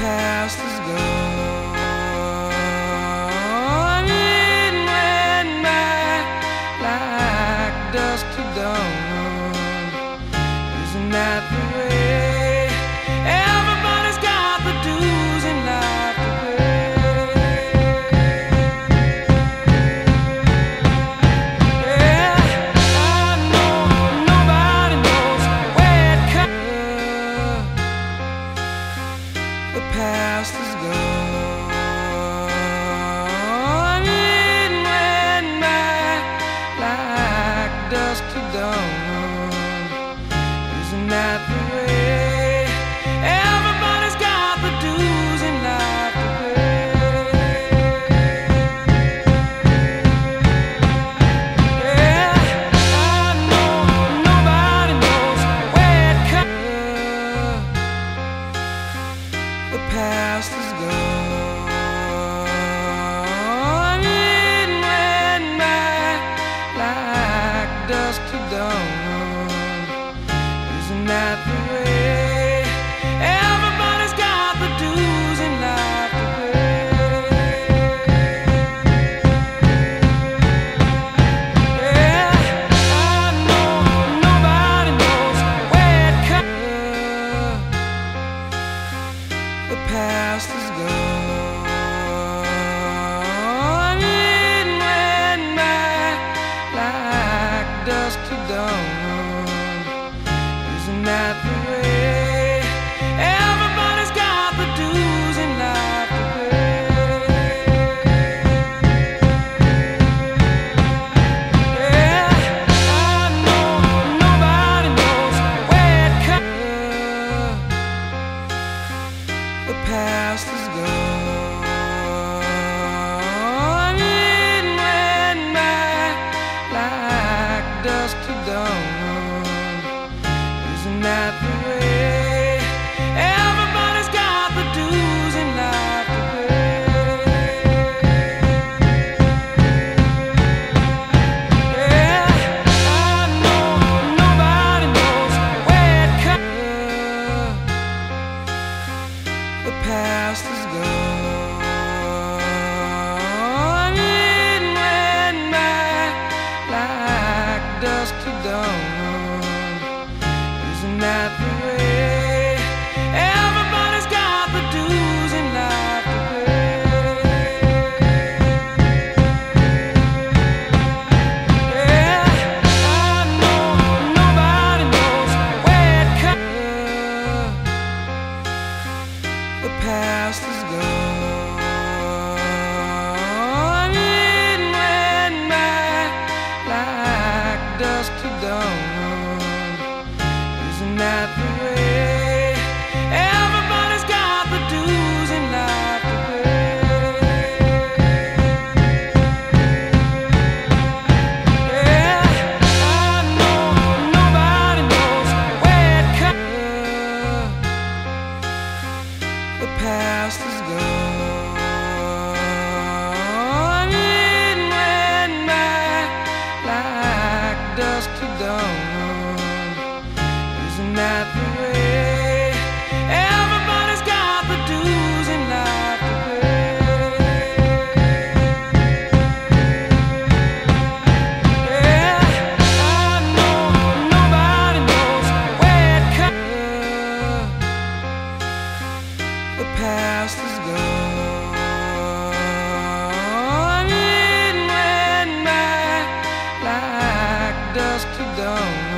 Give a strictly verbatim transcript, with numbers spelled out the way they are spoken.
past is gone. It went by like dusk to dawn. Isn't that the way? Everybody's got the dues in life to pay. Yeah, I know nobody knows where it comes. The past is gone. It went by like dusk to dawn. Isn't that the way? Everybody's got the dues in life to pay. Yeah, I know nobody knows where it comes. The past is gone. It went by like dusk to dawn. Isn't that the way? Everybody's got the dues in life to pay. Yeah, I know nobody knows where it comes. The past is gone. It went by like dusk to dawn. Isn't that the way? Everybody's got the dues in life to pay. Yeah, I know nobody knows where it comes. The past is gone. It went by like dusk to dawn. Isn't that the way? Everybody's got the dues in life to pay. Yeah, I know nobody knows where it comes. The past is gone. It went by like dusk to dawn. Isn't that the way? Everybody's got the dues in life to pay. Yeah, I know nobody knows where it comes. The past is gone. It went by like dusk to dawn. Isn't that the way? Everybody's got the dues in life to pay. Yeah, I know nobody knows where it comes. The past is gone. It went by like dusk to dawn. Isn't that the way? Everybody's got the dues in life to pay. Yeah, I know nobody knows where it comes. The past is gone. It went by like dusk to dawn.